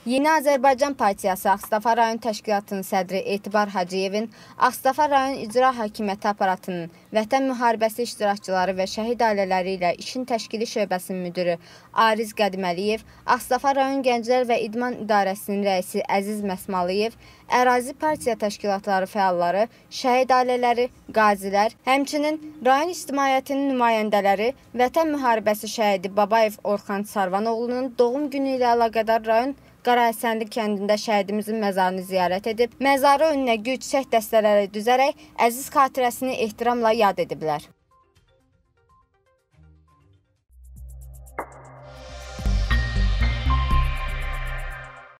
Yeni Azərbaycan Partiyası Ağstafa rayon təşkilatının sədri Etibar Hacıyevin, Ağstafa rayon icra hakimiyyəti aparatının, vətən müharibəsi iştirakçıları və şəhid ailələri ilə işin təşkili şöbəsinin müdürü Ariz Qədməliyev, Ağstafa rayon Gənclər və İdman İdarəsinin rəisi Əziz Məsmalıyev, ərazi partiya təşkilatları fəalları, şəhid ailələri, qazilər, həmçinin rayon ictimaiyyətinin nümayəndələri, vətən müharibəsi şəhidi Babayev Orxan Sarvanoğlunun doğum günü ilə əlaqədar rayon Qarahəsənli kəndində şəhidimizin məzarını ziyarət edib, məzarı önünə gül çiçək dəstələri düzərək əziz xatirəsini ehtiramla yad ediblər.